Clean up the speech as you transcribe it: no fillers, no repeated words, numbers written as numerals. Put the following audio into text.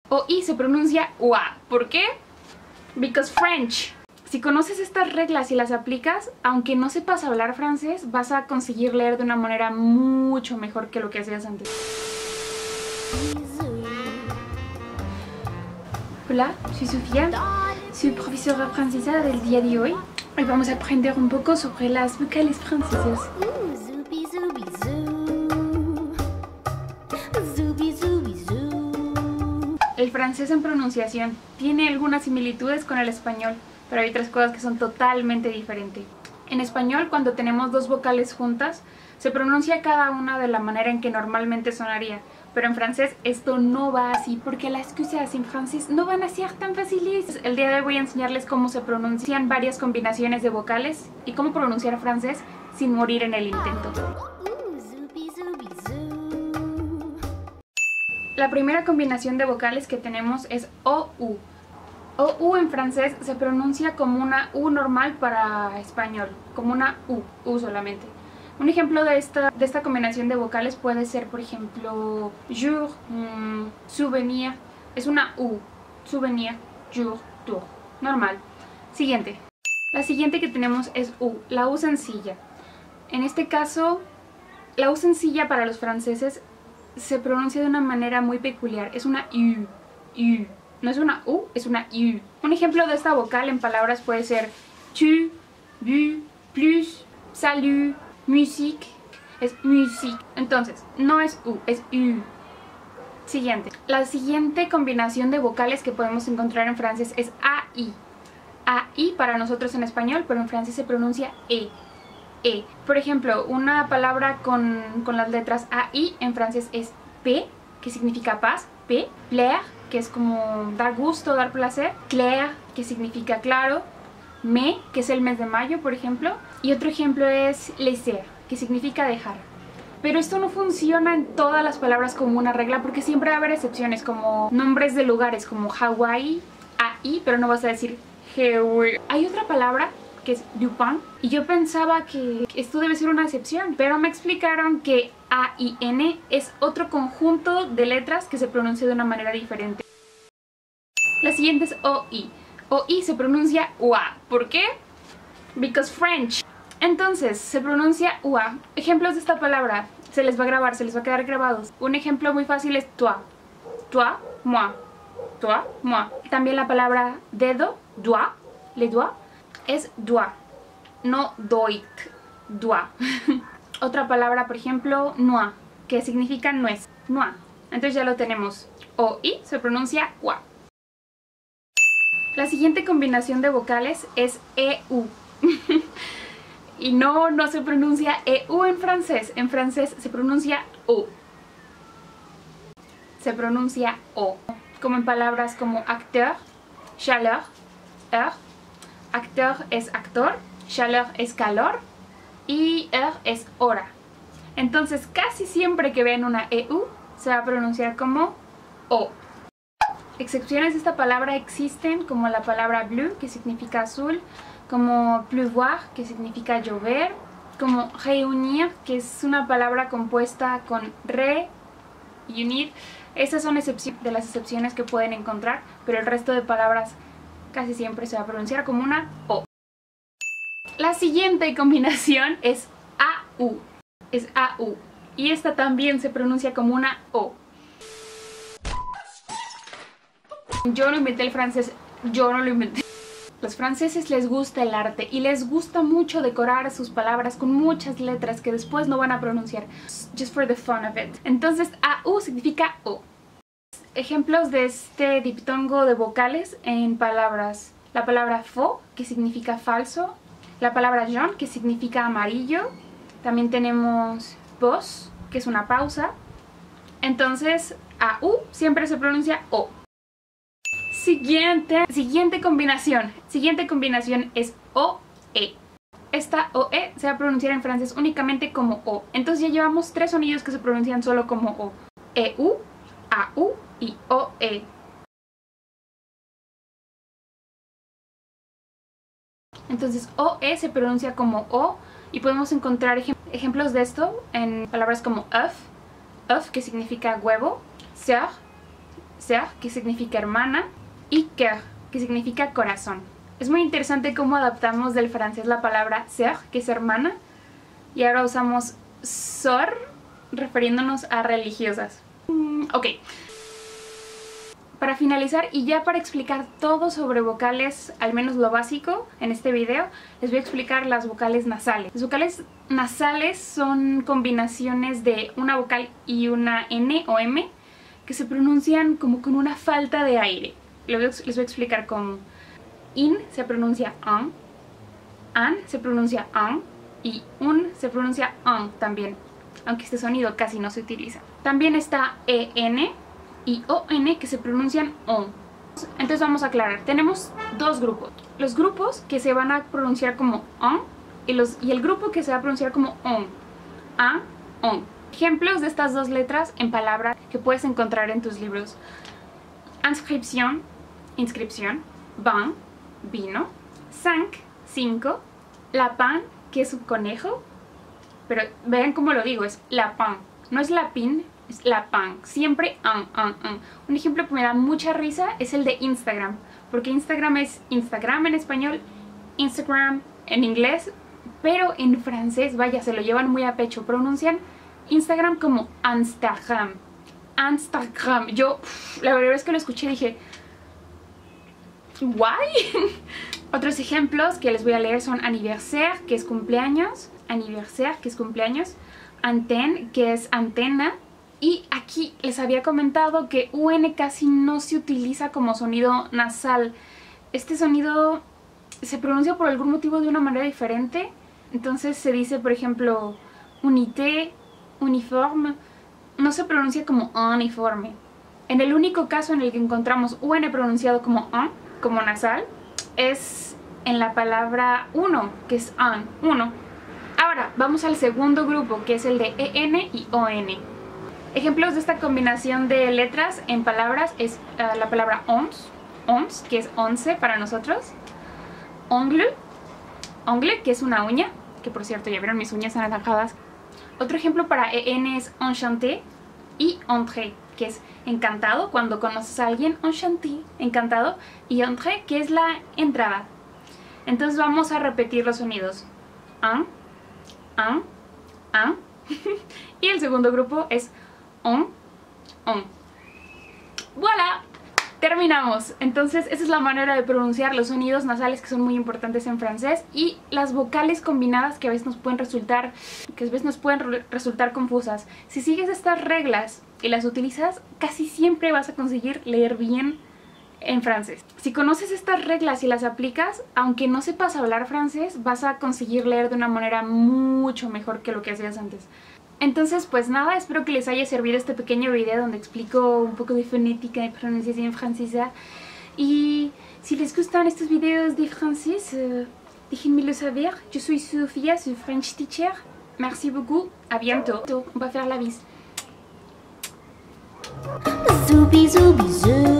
OI se pronuncia OA. ¿Por qué? Because French. Si conoces estas reglas y las aplicas, aunque no sepas hablar francés, vas a conseguir leer de una manera mucho mejor que lo que hacías antes. Hola, soy Sofía, soy profesora francesa del día de hoy. Hoy vamos a aprender un poco sobre las vocales francesas. El francés en pronunciación tiene algunas similitudes con el español, pero hay otras cosas que son totalmente diferentes. En español, cuando tenemos dos vocales juntas, se pronuncia cada una de la manera en que normalmente sonaría. Pero en francés esto no va así, porque las cosas en francés no van a ser tan fáciles. El día de hoy voy a enseñarles cómo se pronuncian varias combinaciones de vocales y cómo pronunciar francés sin morir en el intento. La primera combinación de vocales que tenemos es OU. OU en francés se pronuncia como una U normal para español, como una U solamente. Un ejemplo de esta combinación de vocales puede ser, por ejemplo, jour, souvenir. Es una U, souvenir, jour, tour. Normal. Siguiente. La siguiente que tenemos es U, la U sencilla. En este caso, la U sencilla para los franceses se pronuncia de una manera muy peculiar. Es una U. No es una U, es una U. Un ejemplo de esta vocal en palabras puede ser tu, bu, plus, salut, musique. Es musique. Entonces, no es U, es U. Siguiente. La siguiente combinación de vocales que podemos encontrar en francés es AI. AI para nosotros en español, pero en francés se pronuncia E. Por ejemplo, una palabra con las letras AI en francés es P, que significa paz, P, plaire, que es como dar gusto, dar placer, clair, que significa claro, mai, que es el mes de mayo, por ejemplo, y otro ejemplo es laisser, que significa dejar. Pero esto no funciona en todas las palabras como una regla, porque siempre va a haber excepciones, como nombres de lugares, como Hawái, AI, pero no vas a decir Hawaii. Hay otra palabra que es Dupin, y yo pensaba que esto debe ser una excepción, pero me explicaron que AIN es otro conjunto de letras que se pronuncia de una manera diferente. La siguiente es OI. OI se pronuncia UA. ¿Por qué? Because French. Entonces, se pronuncia UA. Ejemplos de esta palabra, se les va a grabar, se les va a quedar grabados. Un ejemplo muy fácil es toi. Toi, moi. Toi, moi. También la palabra dedo, doigt, les doigts, es doigt, no doigt, doigt. Otra palabra, por ejemplo, noix, que significa nuez, noix. Entonces ya lo tenemos. OI se pronuncia UA. La siguiente combinación de vocales es EU. Y no se pronuncia EU en francés. En francés se pronuncia O. Se pronuncia O. Como en palabras como acteur, chaleur, heure. Acteur es actor, chaleur es calor y heure es hora. Entonces casi siempre que vean una EU se va a pronunciar como O. Excepciones de esta palabra existen, como la palabra bleu, que significa azul, como pleuvoir, que significa llover, como réunir, que es una palabra compuesta con re y unir. Estas son de las excepciones que pueden encontrar, pero el resto de palabras casi siempre se va a pronunciar como una O. La siguiente combinación es AU. Es AU. Y esta también se pronuncia como una O. Yo no inventé el francés, yo no lo inventé. Los franceses les gusta el arte y les gusta mucho decorar sus palabras con muchas letras que después no van a pronunciar. Just for the fun of it. Entonces AU significa O. Ejemplos de este diptongo de vocales en palabras. La palabra faux, que significa falso. La palabra jaune, que significa amarillo. También tenemos pause, que es una pausa. Entonces, AU siempre se pronuncia O. Siguiente combinación. Siguiente combinación es OE. Esta OE se va a pronunciar en francés únicamente como O. Entonces ya llevamos 3 sonidos que se pronuncian solo como O. EU, AU y OE. Entonces OE se pronuncia como O y podemos encontrar ejemplos de esto en palabras como œuf, œuf que significa huevo, sœur, sœur, que significa hermana, y cœur, que significa corazón. Es muy interesante cómo adaptamos del francés la palabra sœur, que es hermana, y ahora usamos sœur refiriéndonos a religiosas. Ok. Para finalizar y ya para explicar todo sobre vocales, al menos lo básico en este video, les voy a explicar las vocales nasales. Las vocales nasales son combinaciones de una vocal y una N o M que se pronuncian como con una falta de aire. Les voy a explicar cómo. In se pronuncia an se pronuncia an y un se pronuncia an también, aunque este sonido casi no se utiliza. También está EN y ON que se pronuncian ON. Entonces vamos a aclarar, tenemos dos grupos. Los grupos que se van a pronunciar como ON y el grupo que se va a pronunciar como ON. A, ON. Ejemplos de estas dos letras en palabras que puedes encontrar en tus libros. Inscripción, inscripción. Vin, vino. Cinq, cinco. Lapin, que es un conejo. Pero vean cómo lo digo, es lapin. No es lapin, es lapin. Siempre an. Un ejemplo que me da mucha risa es el de Instagram. Porque Instagram es Instagram en español, Instagram en inglés. Pero en francés, vaya, se lo llevan muy a pecho. Pronuncian Instagram como Instagram. Instagram. Yo, la verdad es que lo escuché y dije, ¿why? Otros ejemplos que les voy a leer son anniversaire, que es cumpleaños. Anniversaire, que es cumpleaños. Antenne, que es antena. Y aquí les había comentado que UN casi no se utiliza como sonido nasal. Este sonido se pronuncia por algún motivo de una manera diferente. Entonces se dice, por ejemplo, unité, uniforme. No se pronuncia como uniforme. En el único caso en el que encontramos UN pronunciado como un, como nasal, es en la palabra uno, que es un, uno. Ahora, vamos al segundo grupo, que es el de EN y ON. Ejemplos de esta combinación de letras en palabras es la palabra ons, que es 11 para nosotros. Ongle, ongle, que es una uña, que por cierto ya vieron mis uñas anaranjadas. Otro ejemplo para EN es enchanté y entré, que es encantado, cuando conoces a alguien, enchanté, encantado, y entré, que es la entrada. Entonces vamos a repetir los sonidos. Un. Y el segundo grupo es on. ¡Voilà! Terminamos. Entonces esa es la manera de pronunciar los sonidos nasales que son muy importantes en francés y las vocales combinadas que a veces nos pueden resultar confusas. Si sigues estas reglas y las utilizas, casi siempre vas a conseguir leer bien en francés. Si conoces estas reglas y las aplicas, aunque no sepas hablar francés, vas a conseguir leer de una manera mucho mejor que lo que hacías antes. Entonces, pues nada, espero que les haya servido este pequeño video donde explico un poco de fonética y pronunciación francesa. Y si les gustan estos videos de francés, déjenmelo saber. Yo soy Sofía, su French teacher. Merci beaucoup. À bientôt. On va faire la bise. Bisous, bisous, bisous.